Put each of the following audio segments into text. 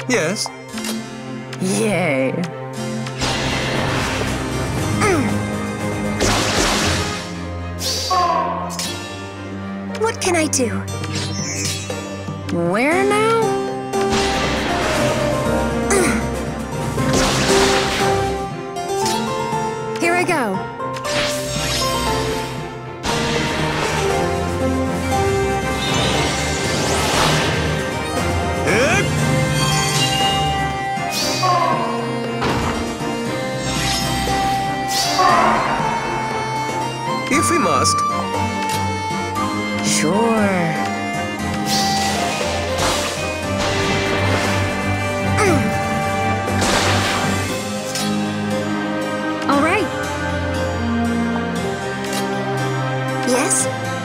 Yes. Yay. What can I do? Where now? Here I go. If we must. Sure. All right. Yes?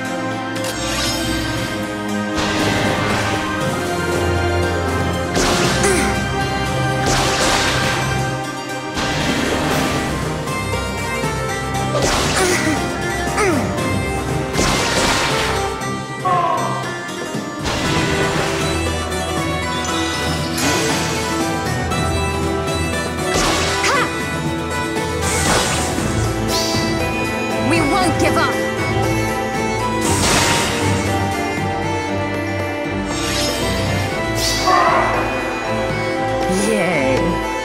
We won't give up. Yay.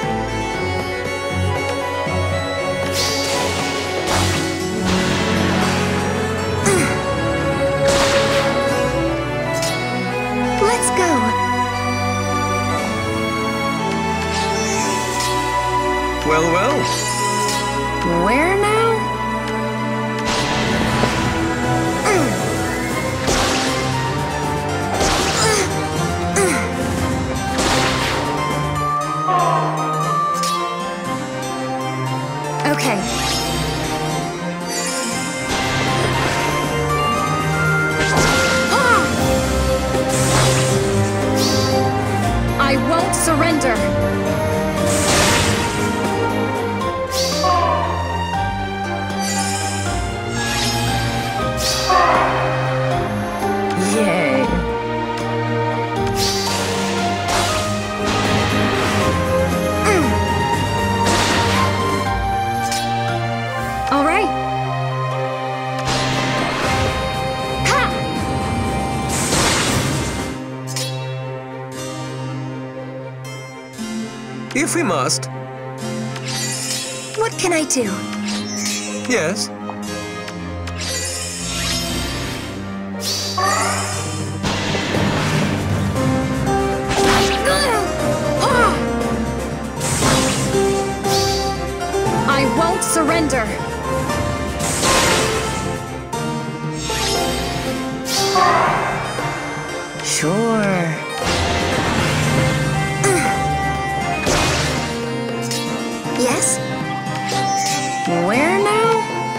Let's go. Well, well. Where now? Okay. I won't surrender. Yay. All right. Ha! If we must. What can I do? Yes. I won't surrender. Sure. Yes? Where now?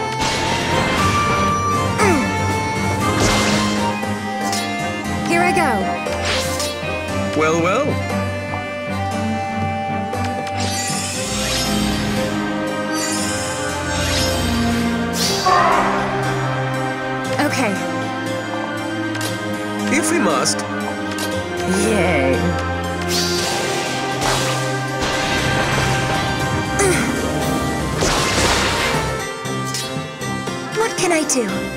Here I go. Well, well. Okay. If we must. Yay. What can I do?